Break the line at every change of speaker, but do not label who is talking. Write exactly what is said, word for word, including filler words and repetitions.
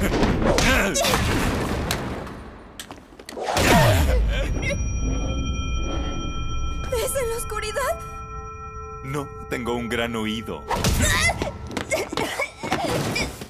¿Es en la oscuridad?
No, tengo un gran oído.